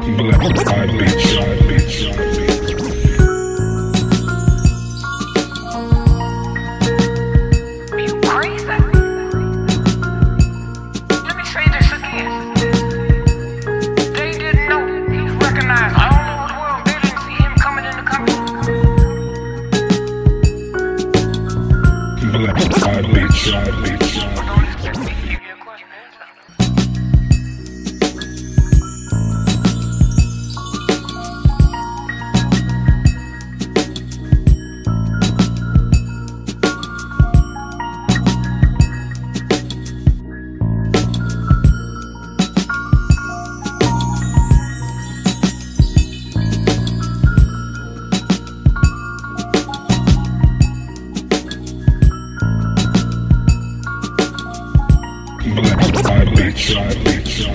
Black beats. You crazy? Let me say this again. They didn't know he's recognized all over the world. They didn't see him coming in the country. Black beats. But don't expect me to give you a question answer. Black beats.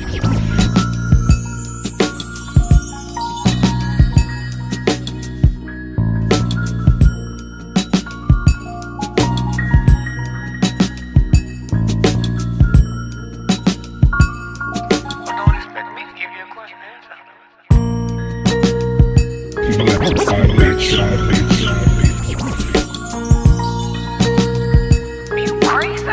But don't expect me to give you a question answer. Black beats. You crazy?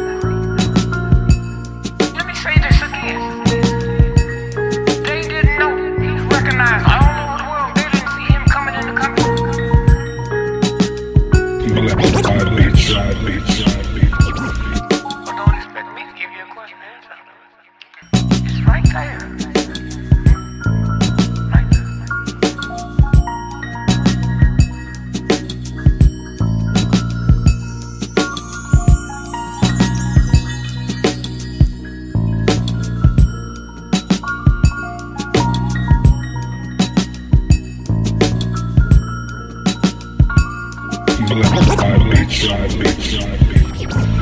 Let me say this again. They didn't know he's recognized all over the world. They didn't see him coming in the country. Black beats. But don't expect me to give you a question answer. It's right there. Right there. Black beats.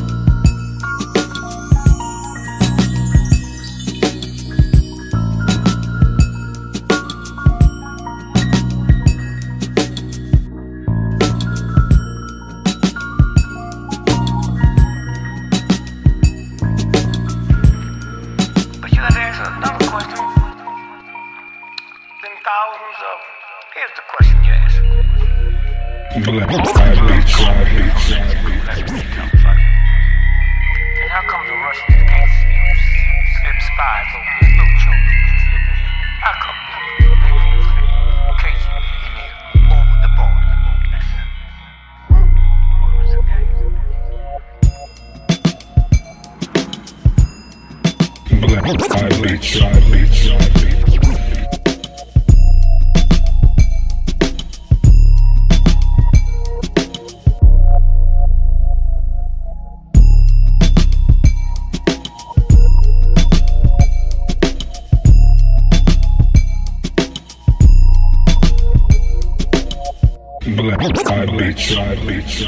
But you gotta answer another question. Then thousands of. Here's the question you asked. Black beats. And how come the Russians can't slip spies over here? Little children can slip in here. How come they can't slip occasionally in here over the border? Black beats. Black beats.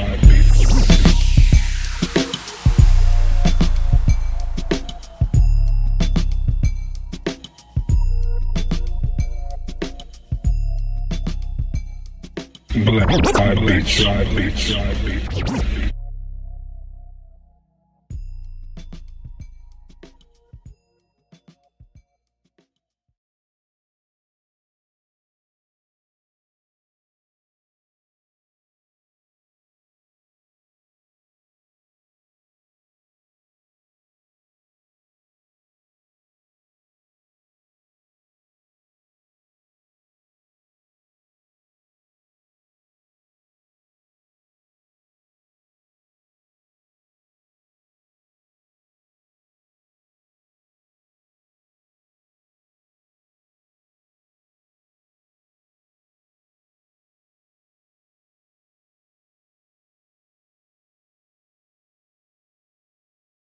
Black beats.